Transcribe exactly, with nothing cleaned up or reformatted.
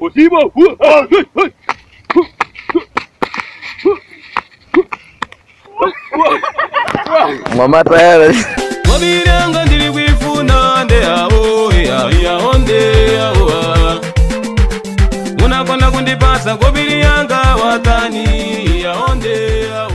Posible. Mama tayari. Wabiranga ndiri kwifuna nde awo ya ya onde awo. Unakona kundipasa kobiri yanga watani ya onde awo.